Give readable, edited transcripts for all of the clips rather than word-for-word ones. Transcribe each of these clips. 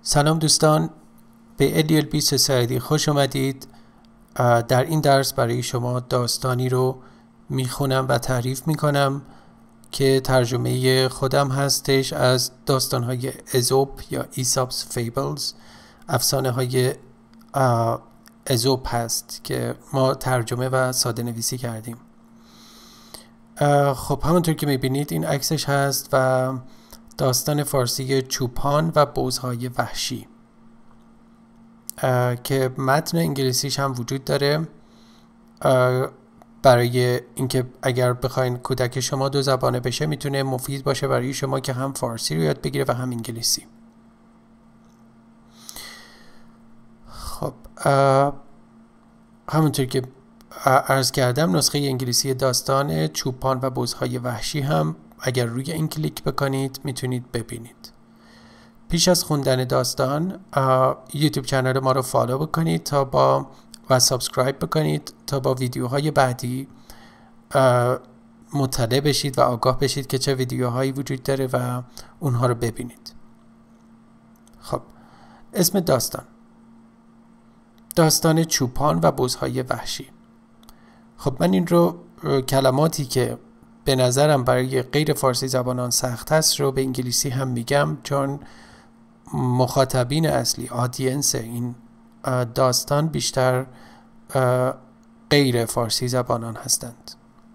سلام دوستان، به LLB سوسایتی خوش اومدید. در این درس برای شما داستانی رو میخونم و تعریف میکنم که ترجمه خودم هستش از داستانهای Aesop یا Aesop's fables، افسانه های Aesop هست که ما ترجمه و ساده نویسی کردیم. خب همونطور که میبینید این عکسش هست و داستان فارسی چوپان و بزهای وحشی که متن انگلیسیش هم وجود داره برای اینکه اگر بخواین کودک شما دو زبانه بشه میتونه مفید باشه برای شما که هم فارسی رو یاد بگیره و هم انگلیسی. خب همونطور که عرض کردم نسخه انگلیسی داستان چوپان و بزهای وحشی هم اگر روی این کلیک بکنید میتونید ببینید. پیش از خوندن داستان یوتیوب کانال ما رو فالو بکنید و سابسکرایب بکنید تا با ویدیوهای بعدی مطلع بشید و آگاه بشید که چه ویدیوهایی وجود داره و اونها رو ببینید. خب اسم داستان چوپان و بزهای وحشی. خب من این رو کلماتی که به نظرم برای غیر فارسی زبانان سخت است رو به انگلیسی هم میگم، چون مخاطبین اصلی آدینس این داستان بیشتر غیر فارسی زبانان هستند.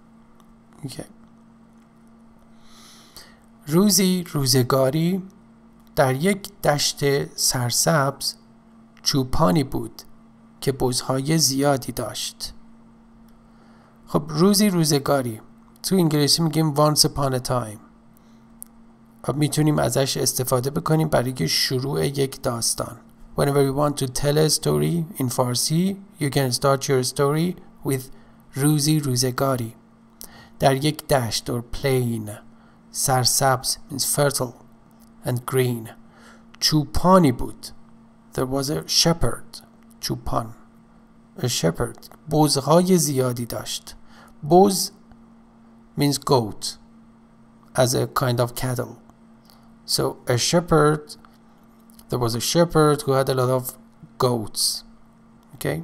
روزگاری در یک دشت سرسبز چوپانی بود که بزهای زیادی داشت. خب روزگاری تو انگلیسی میگیم once upon a time. میتونیم ازش استفاده بکنیم برای شروع یک داستان. Whenever you want to tell a story in Farsi, you can start your story with روزگاری. در یک دشت or plain. سرسبز means fertile and green. چوپانی بود. There was a shepherd. چوپان. A shepherd. بزهای زیادی داشت. بز means goat as a kind of cattle. So a shepherd, there was a shepherd who had a lot of goats. Okay?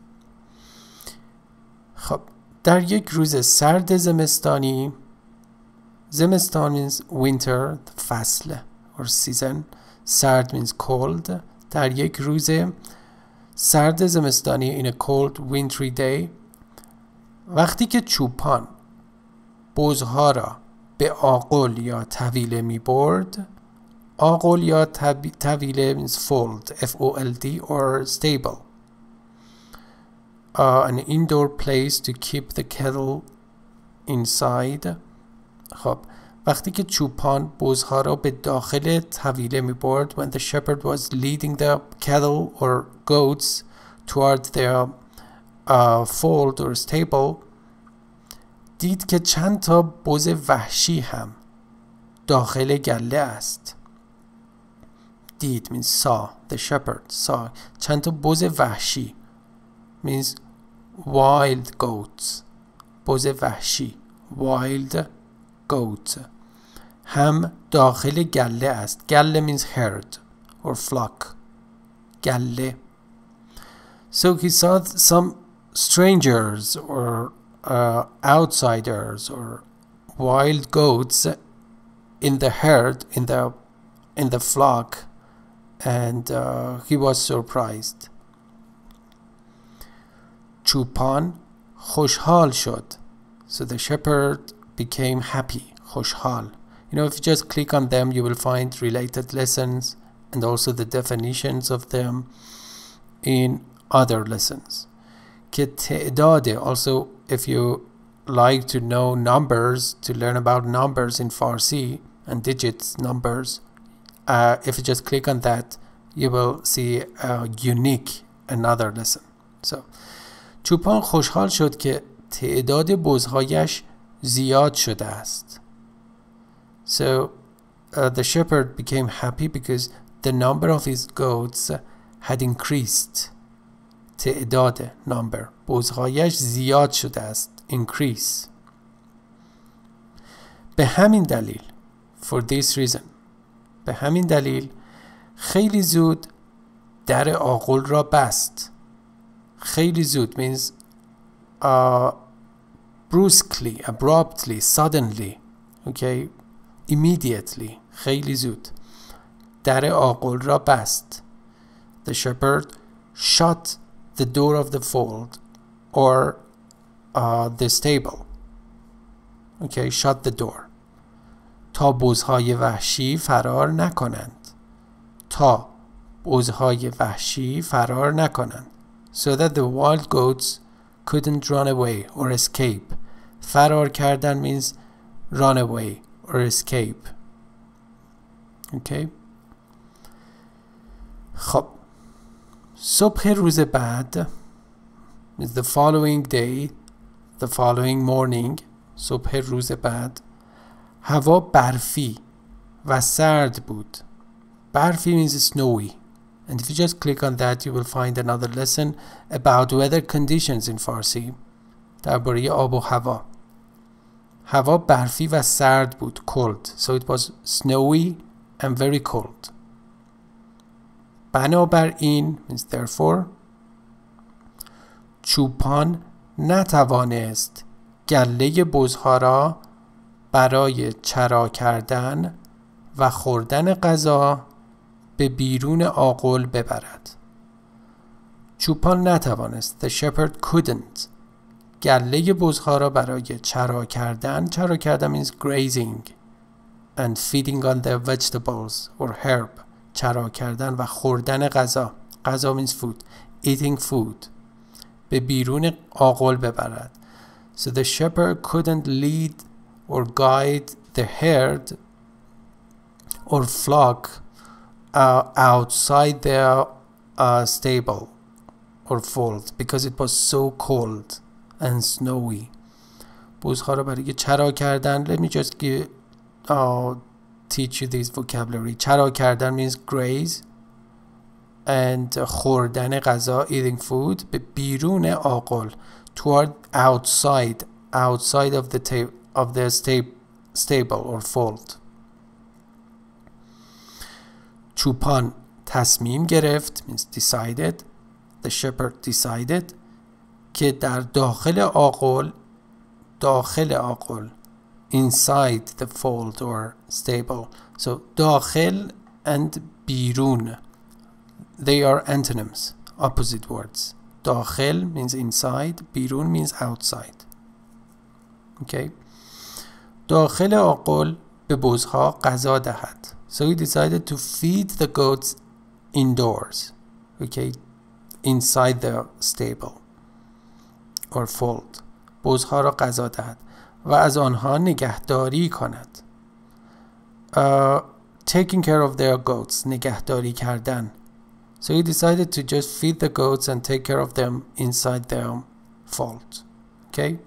خب در یک روز سرد زمستانی، زمستان means winter, فصل or season. سرد means cold. در یک روز سرد زمستانی in a cold wintry day، وقتی که چوپان بزها را به آغل یا طویله می برد. آغل یا طویله means fold, F-O-L-D or stable, an indoor place to keep the cattle inside. خب وقتی که چوپان بزها را به داخل طویله می برد، when the shepherd was leading the cattle or goats toward their fold or stable، دید که چند تا بز وحشی هم داخل گله است. دید means saw, the shepherd saw. چند تا بز وحشی means wild goats. بز وحشی wild goat هم داخل گله است. گله means herd or flock. گله. So he saw some strangers or outsiders or wild goats in the herd, in the flock, and he was surprised. چوپان خوشحال شد. So the shepherd became happy. خوشحال. You know, if you just click on them, you will find related lessons and also the definitions of them in other lessons. که تعداد, also if you like to know numbers, to learn about numbers in Farsi and digits numbers, if you just click on that, you will see a unique another lesson. So چوپان خوشحال شد که تعداد بزهایش زیاد شده است. So the shepherd became happy because the number of his goats had increased. تعداد number بزهایش زیاد شده است. Increase. به همین دلیل, for this reason, به همین دلیل خیلی زود در آغل را بست. خیلی زود means brusquely, abruptly, suddenly, okay, immediately. خیلی زود در آغل را بست. The shepherd shut the door of the fold or the stable. Okay, shut the door. تا بزهای وحشی فرار نکنند. تا بزهای وحشی فرار نکنند. So that the wild goats couldn't run away or escape. فرار کردن means run away or escape. Okay. خب صبح روز بعد is the following day, the following morning. صبح روز بعد هوا برفی و سرد بود. برفی means snowy. And if you just click on that, you will find another lesson about weather conditions in Farsi. درباره آب و هوا. هوا برفی و سرد بود. Cold. So it was snowy and very cold. بنابراین means therefore. چوپان نتوانست گله بزها را برای چرا کردن و خوردن غذا به بیرون آغل ببرد. چوپان نتوانست. The shepherd couldn't. گله بزها را برای چرا کردن. چرا کردن means grazing and feeding on the vegetables or herb. چرا کردن و خوردن غذا. غذا means food. Eating food. به بیرون آغل ببرد. So the shepherd couldn't lead or guide the herd or flock outside their stable or fold because it was so cold and snowy. بزها را برای چرا کردن. Let me just teach you this vocabulary. چرا کردن means graze and خوردن غذا eating food به بیرون آغل toward outside of the stable or fold. چوپان تصمیم گرفت means decided. The shepherd decided که در داخل آغل inside the fold or stable. So داخل and بیرون they are antonyms, opposite words. داخل means inside, بیرون means outside. Okay. داخل آغل به بزها غذا دهد. So he decided to feed the goats indoors. Okay. Inside the stable or fold. بزها را غذا دهد و از آنها نگهداری کند. Taking care of their goats. نگهداری کردن. So he decided to just feed the goats and take care of them inside their fold. Okay.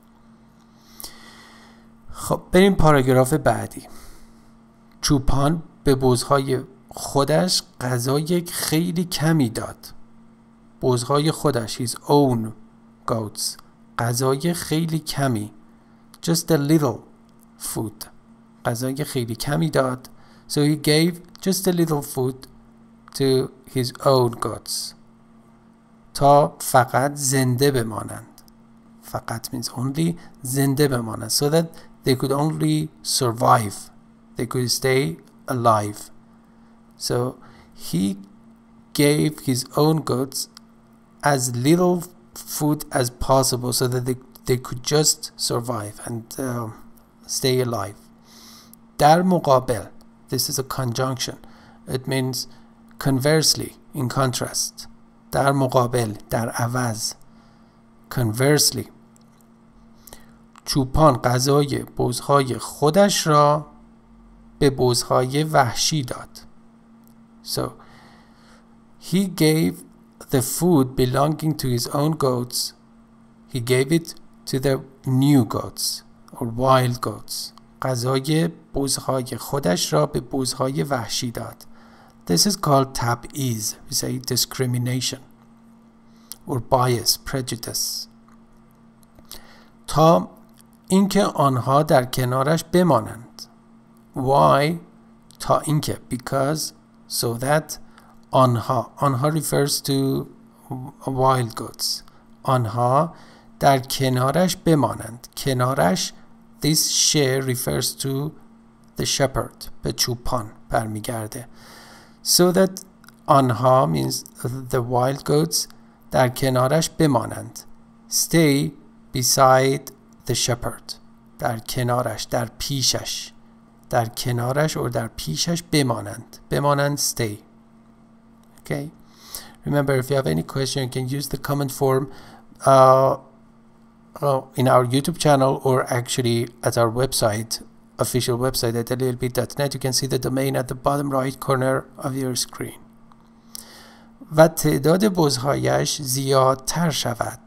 خب بریم پاراگراف بعدی. چوپان به بزهای خودش غذای خیلی کمی داد. بزهای خودش his own goats غذای خیلی کمی just a little food غذای خیلی کمی داد. So he gave just a little food to his own goats تا فقط زنده بمانند. فقط means only زنده بمانند so that they could only survive. They could stay alive. So he gave his own goats as little food as possible so that they could just survive and stay alive. در مقابل, this is a conjunction. It means conversely, in contrast. در مقابل, در عوض. Conversely. چوپان غذای بزهای خودش را به بزهای وحشی داد. So, he gave the food belonging to his own goats, he gave it to the new goats or wild goats. غذای بزهای خودش را به بزهای وحشی داد. This is called tab'eez. We say discrimination or bias, prejudice. تا اینکه آنها در کنارش بمانند. Why? تا اینکه because so that آنها refers to wild goats. آنها در کنارش بمانند. کنارش, this share refers to the shepherd, به چوپان برمیگرده. So that آنها means the wild goats در کنارش بمانند. Stay beside the shepherd. در کنارش, در پیشش. در کنارش or در پیشش بمانند. بمانند stay. Okay. Remember, if you have any question, you can use the comment form in our YouTube channel or actually at our website, official website at llb.net. You can see the domain at the bottom right corner of your screen. و تعداد بزهایش زیادتر شود.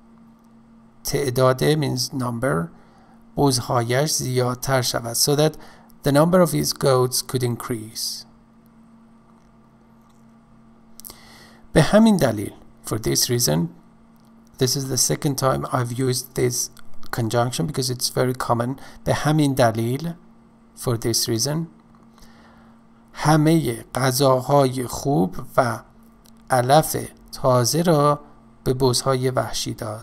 تعداد means number. بزهایش زیادتر شود. So that the number of his goats could increase. به همین دلیل, for this reason, this is the second time I've used this conjunction because it's very common. به همین دلیل, for this reason, همه غذاهای خوب و علف تازه را به بزهای وحشی داد.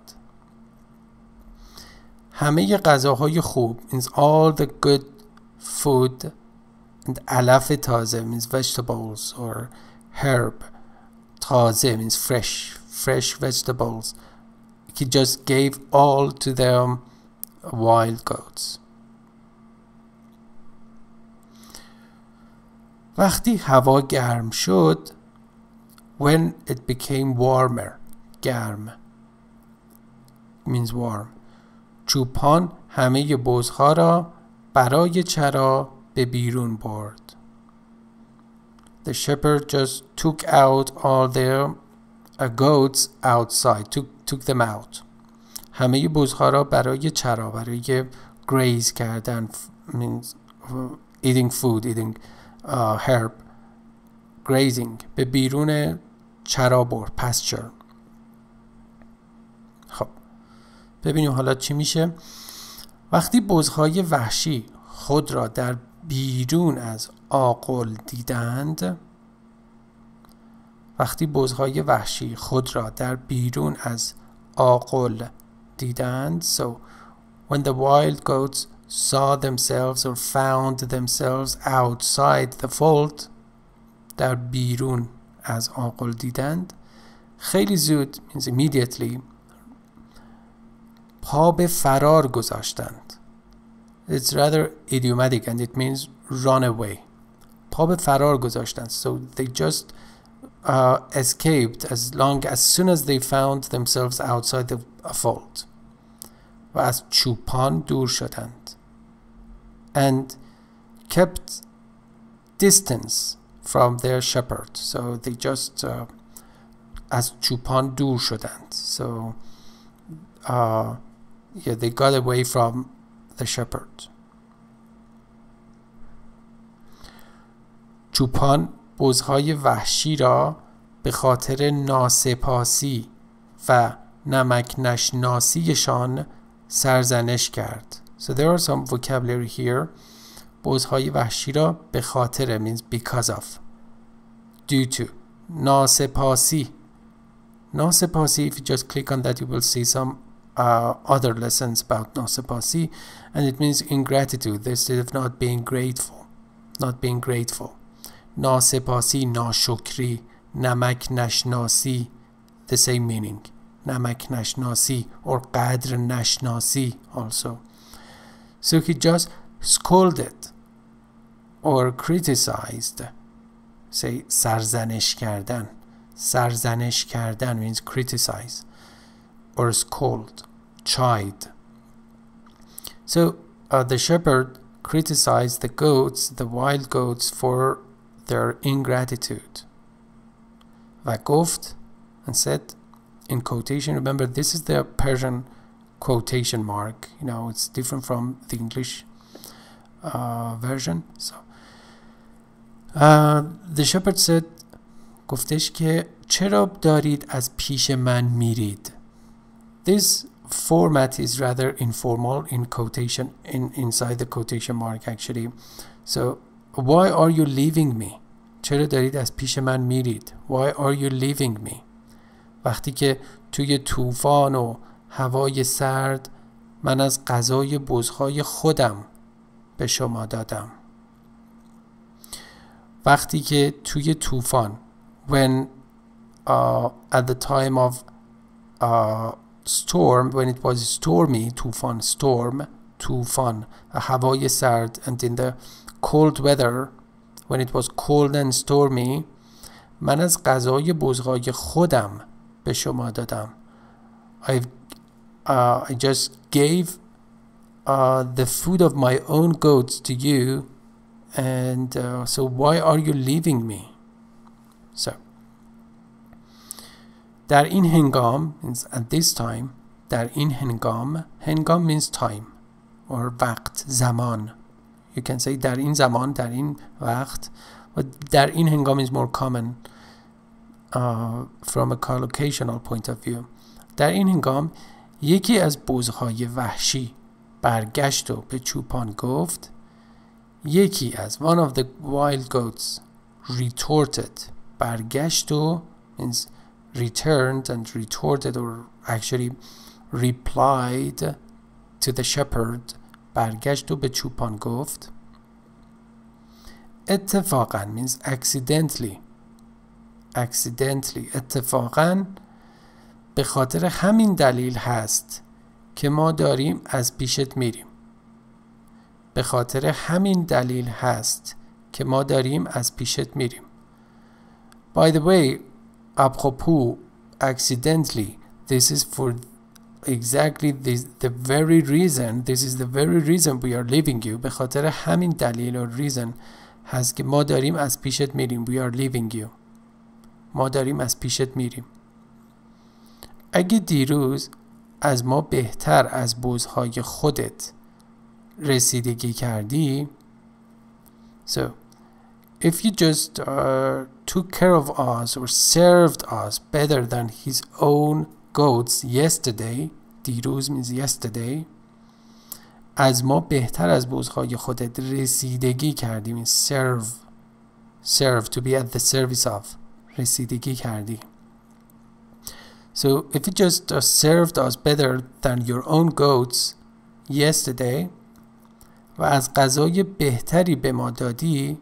همه غذاهای خوب means all the good food, and علف تازه means vegetables or herb. تازه means fresh vegetables. He just gave all to them wild goats. وقتی هوا گرم شد, when it became warmer, گرم means warm, چوپان همه بزها را برای چرا به بیرون برد. The shepherd just took out all their goats outside, took them out. همه بزها را برای چرا, برای graze کردن, means eating food, eating herb, grazing, به بیرون چرا برد, pasture. خب ببینیم حالا چی میشه. وقتی بزهای وحشی خود را در بیرون از آغل دیدند, وقتی بزهای وحشی خود را در بیرون از آغل دیدند, so when the wild goats saw themselves or found themselves outside the fold, در بیرون از آغل دیدند, خیلی زود means immediately, پا به فرار گذاشتند. It's rather idiomatic and it means run away. پا به فرار گذاشتند. So they just escaped as soon as they found themselves outside the fold. و از چوپان دور شدند. And kept distance from their shepherd. So they just از چوپان دور شدند. So yeah, they got away from the shepherd. چوپان بزهای وحشی را به خاطر ناسپاسی و نمک نشناسیشان سرزنش کرد. So there are some vocabulary here. بزهای وحشی را به خاطر means because of, due to. ناسپاسی. ناسپاسی, if you just click on that you will see some other lessons about ناسپاسی, and it means ingratitude, instead of not being grateful. Not being grateful. ناسپاسی, ناشکری, نمک نشناسی, the same meaning. نمک نشناسی or قدر نشناسی also. So he just scolded or criticized. Say سرزنش کردن. سرزنش کردن means criticize or scold, chide. So the shepherd criticized the goats, the wild goats, for their ingratitude. و گفت, and said, in quotation, remember this is the Persian quotation mark, you know, it's different from the English version. So the shepherd said, گفتش که چرا دارید از پیش من میرید. This format is rather informal in quotation, inside the quotation mark actually. So why are you leaving me? چرا دارید از پیش من میرید؟ Why are you leaving me؟ وقتی که توی طوفان و هوای سرد من از غذای بزهای خودم به شما دادم. وقتی که توی طوفان when at the time of storm, when it was stormy, طوفان هوای سرد, and in the cold weather when it was cold and stormy, من از غذای بزهای خودم به شما دادم. I just gave the food of my own goats to you, and so why are you leaving me? So در این هنگام means at this time. در این هنگام means time or وقت, زمان. You can say در این زمان, در این وقت, but در این هنگام is more common from a collocational point of view. در این هنگام یکی از بزهای وحشی برگشت و به چوپان گفت. یکی از one of the wild goats retorted, برگشت و means returned and retorted or actually replied to the shepherd, برگشت و به چوپان گفت. اتفاقاً means accidentally, اتفاقاً به خاطر همین دلیل هست که ما داریم از پیشت میریم. به خاطر همین دلیل هست که ما داریم از پیشت میریم. By the way, apropos, accidentally, this is for exactly the very reason we are leaving you. به خاطر همین دلیل و reason هست که ما داریم از پیشت میریم. We are leaving you. ما داریم از پیشت میریم. اگه دیروز از ما بهتر از بزهای خودت رسیدگی کردی, so if you just took care of us or served us better than his own goats yesterday, دیروز means yesterday, از ما بهتر از بزهای خودت رسیدگی کردی, means serve, to be at the service of, رسیدگی کردی. So if you just served us better than your own goats yesterday, و از غذای بهتری به ما دادی,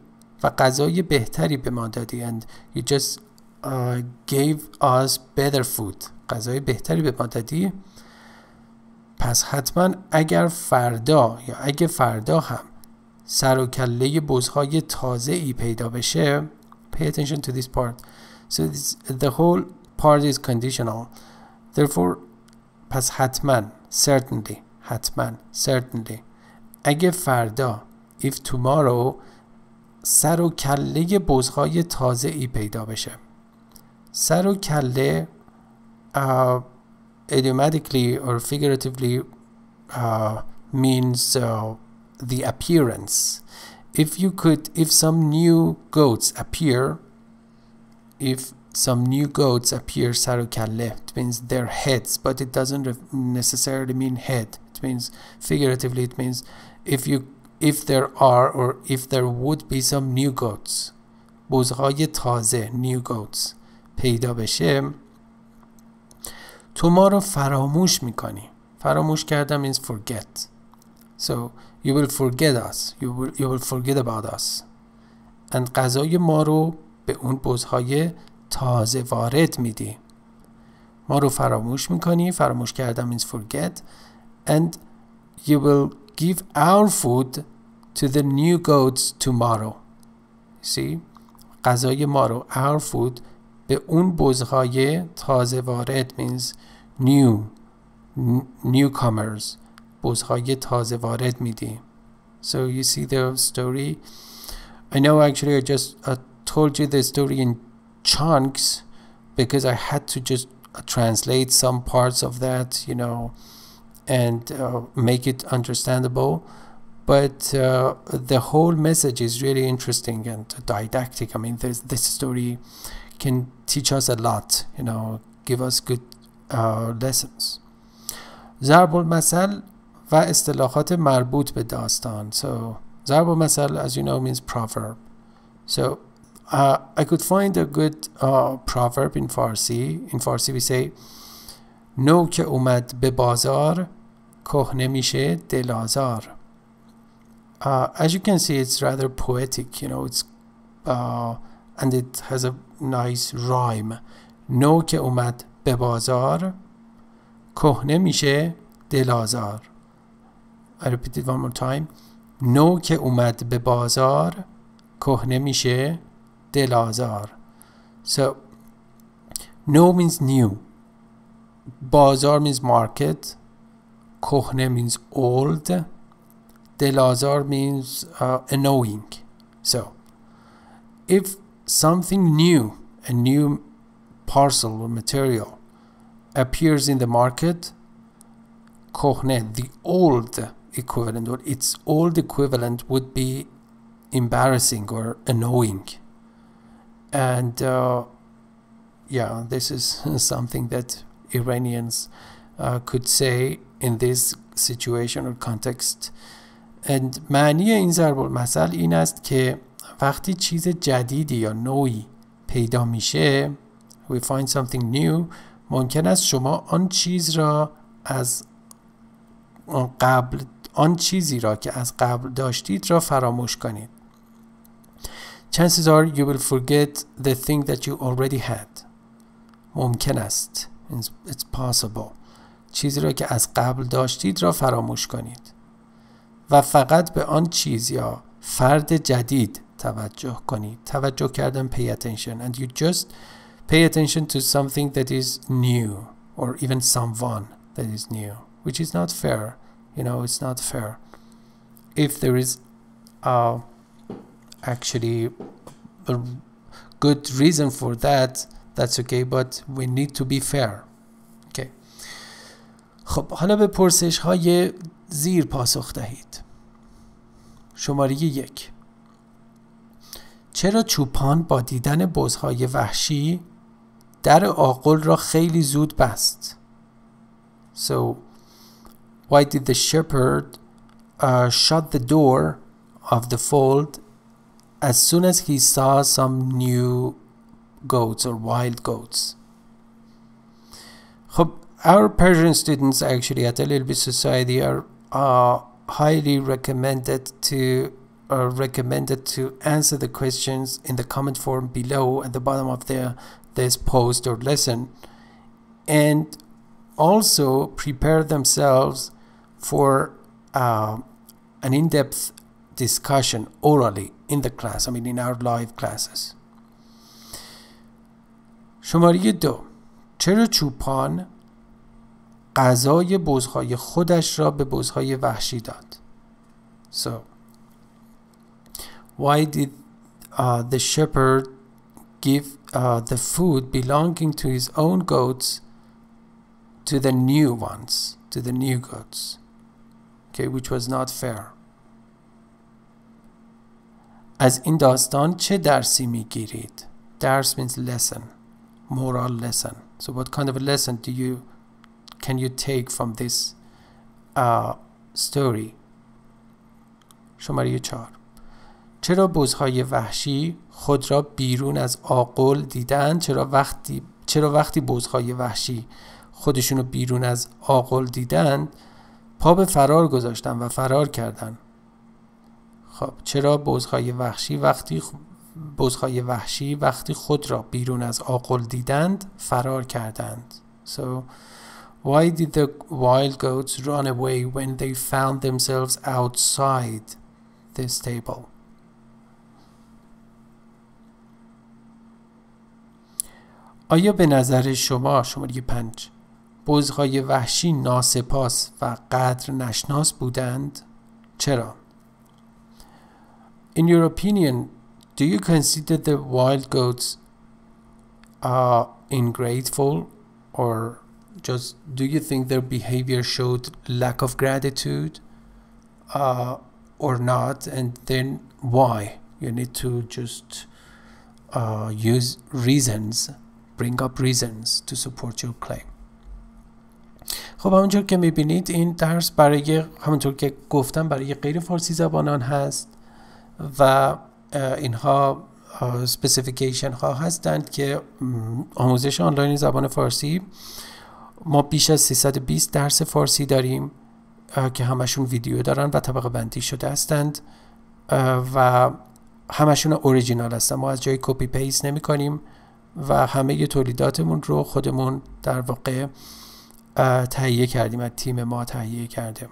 and you just gave us better food, غذای بهتری به ما دادی, پس حتما اگه فردا هم سر و کله بزهای تازه ای پیدا بشه, pay attention to this part. So the whole part is conditional. Therefore, پس حتما, certainly, اگه فردا, if tomorrow, سر و کله بزهای تازه ای پیدا بشه. سر و کله idiomatically or figuratively means the appearance. If some new goats appear, سر و کله, it means their heads, but it doesn't necessarily mean head. It means figuratively, it means if there are or if there would be some new goats, بزهای تازه, new goats, پیدا بشه, تو ما رو فراموش میکنی. فراموش کردن means forget. So you will forget us, you will forget about us, and غذای ما رو به اون بزهای تازه وارد میدی. ما رو فراموش میکنی, فراموش کردن means forget, and you will give our food to the new goats tomorrow. See? غذای ما رو, our food, به اون بزهای تازه وارد means newcomers, بزهای تازه وارد میدی. So you see the story. I know actually I just told you the story in chunks because I had to just translate some parts of that, and make it understandable. But the whole message is really interesting and didactic. I mean, this story can teach us a lot, give us good lessons. ضرب المثل و اصطلاحات مربوط به داستان. So ضرب المثل, as you know, means proverb. So I could find a good proverb in Farsi. In Farsi we say نو که اومد به بازار کهنه میشه دل آزار. As you can see, it's rather poetic, you know, it's and it has a nice rhyme. نو که اومد به بازار کهنه میشه دل آزار. I repeat it one more time. نو که اومد به بازار کهنه میشه دل آزار. So no means new, bazar means market, kohne means old, del azar means annoying. So if something new, a new parcel or material appears in the market, kohne, the old equivalent or its old equivalent would be embarrassing or annoying. And yeah, this is something that Iranians could say in this situation or context. And معنی این ضرب المثل این است که وقتی چیز جدیدی یا نوعی پیدا میشه، we find something new، ممکن است شما آن چیزی را که از قبل داشتید را فراموش کنید. Chances are you will forget the thing that you already had. ممکن است. It's possible. چیزی را که از قبل داشتید را فراموش کنید. و فقط به آن چیز یا فرد جدید توجه کنید. توجه کردن pay attention. And you just pay attention to something that is new. Or even someone that is new. Which is not fair. You know, it's not fair. If there is actually a good reason for that, that's okay, but we need to be fair. Okay. خب حالا به پرسش های زیر پاسخ دهید. شماره 1. چرا چوپان با دیدن بزهای وحشی در آغل را خیلی زود بست؟ So why did the shepherd shut the door of the fold as soon as he saw some new goats or wild goats? Our Persian students actually at the Little Bit Society are highly recommended to answer the questions in the comment form below at the bottom of this post or lesson, and also prepare themselves for an in-depth discussion orally in the class, I mean in our live classes. شماره 2. چرا چوپان غذای بزهای خودش را به بزهای وحشی داد؟ So why did the shepherd give the food belonging to his own goats to the new ones, to the new goats? Okay, which was not fair. از این داستان چه درسی میگیرید؟ درس means lesson, moral lesson. So what kind of a lesson can you take from this story? شماره 4. چرا بزهای وحشی خود را بیرون از آغل دیدند؟ چرا وقتی بزهای وحشی خودشونو بیرون از آغل دیدند پا به فرار گذاشتن و فرار کردن؟ خب چرا بزهای وحشی وقتی خود را بیرون از آغل دیدند فرار کردند؟ So why did the wild goats run away when they found themselves outside this table? آیا به نظر شما شماره 5 بزهای وحشی ناسپاس و قدر نشناس بودند؟ چرا؟ In your opinion, do you consider the wild goats ungrateful, or just do you think their behavior showed lack of gratitude or not? And then why? You need to just use reasons, bring up reasons to support your claim. خب همونطور که میبینید این درس برای همونطور که گفتم برای غیر فارسی زبانان هست و اینها اسپسیفیکیشن ها هستند که آموزش آنلاین زبان فارسی، ما بیش از 320 درس فارسی داریم که همشون ویدیو دارن و طبقه بندی شده هستند و همشون اوریجینال هستن. ما از جای کپی پیست نمی کنیم و همه تولیداتمون رو خودمون در واقع تهیه کردیم، از تیم ما تهیه کرده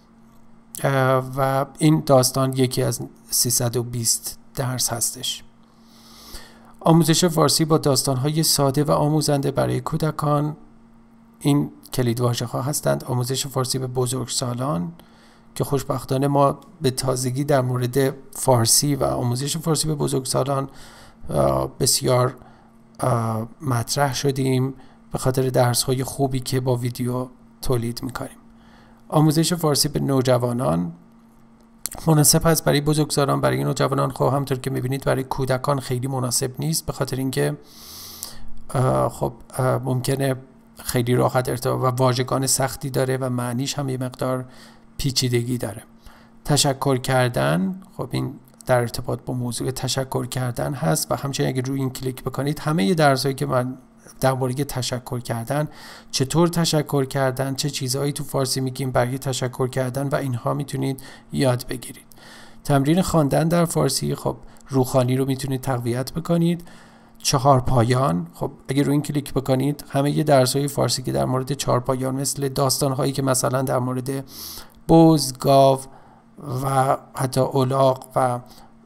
و این داستان یکی از 320 درس هستش. آموزش فارسی با داستان‌های ساده و آموزنده برای کودکان، این کلیدواژه‌ها هستند. آموزش فارسی به بزرگسالان که خوشبختانه ما به تازگی در مورد فارسی و آموزش فارسی به بزرگسالان بسیار مطرح شدیم به خاطر درس‌های خوبی که با ویدیو تولید می‌کنیم. آموزش فارسی به نوجوانان مناسب هست برای بزرگسالان، برای نوجوانان خب همونطور که می‌بینید برای کودکان خیلی مناسب نیست، به خاطر اینکه خب ممکنه خیلی راحت ارتباط و واژگان سختی داره و معنیش هم یه مقدار پیچیدگی داره. تشکر کردن، خب این در ارتباط با موضوع تشکر کردن هست و همچنین اگه روی این کلیک بکنید همه درسایی که من در مورد تشکر کردن، چطور تشکر کردن، چه چیزهایی تو فارسی میگیم برای تشکر کردن و اینها میتونید یاد بگیرید. تمرین خواندن در فارسی، خب روخوانی رو میتونید تقویت بکنید. 4 پایان، خب اگه روی این کلیک بکنید همه درس‌های فارسی که در مورد 4 پایان مثل داستان‌هایی که مثلا در مورد بز، گاو و حتی الاغ و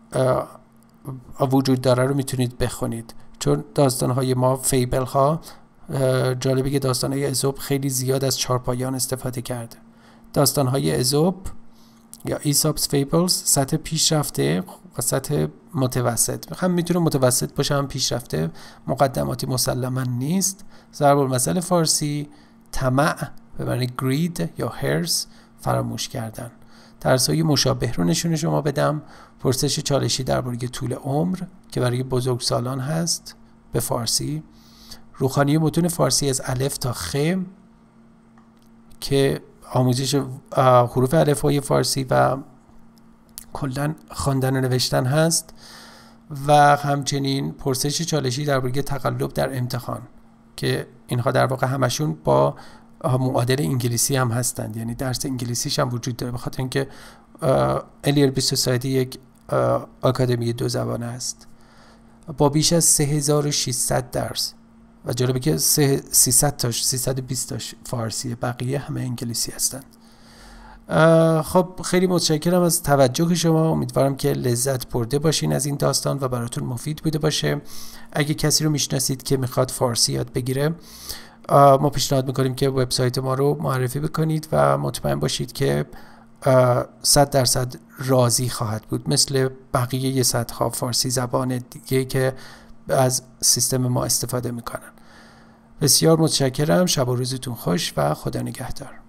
وجود داره رو میتونید بخونید، چون داستان‌های ما فیبل ها جالبه که داستان‌های ایزوپ خیلی زیاد از 4 پایان استفاده کرده. داستان‌های ایزوپ یا ایسوپس فیبلز سطح پیشرفته و سطح متوسط، هم میتونه متوسط باشه هم پیشرفته، مقدماتی مسلما نیست. ضرب المثل فارسی طمع به معنی greed یا هرس، فراموش کردن. درس‌های مشابه رو نشون شما بدم. پرسش چالشی درباره طول عمر که برای بزرگسالان هست به فارسی. روخوانی متون فارسی از الف تا خ که آموزش حروف الفبای فارسی و کلاً خواندن و نوشتن هست و همچنین پرسش چالشی درباره تقلب در امتحان که اینها در واقع همشون با معادل انگلیسی هم هستند، یعنی درس انگلیسیش هم وجود داره، بخاطر اینکه LLB سوسایتی یک آکادمی 2 زبانه است با بیش از 3600 درس و جالبه که 320 تاش فارسیه، بقیه همه انگلیسی هستند. خب خیلی متشکرم از توجه شما، امیدوارم که لذت برده باشین از این داستان و براتون مفید بوده باشه. اگه کسی رو میشناسید که میخواد فارسی یاد بگیره، ما پیشنهاد میکنیم که وبسایت ما رو معرفی بکنید و مطمئن باشید که 100% راضی خواهد بود، مثل بقیه صدها فارسی زبان دیگه که از سیستم ما استفاده میکنن. بسیار متشکرم، شب و روزتون خوش و خدا نگهدار.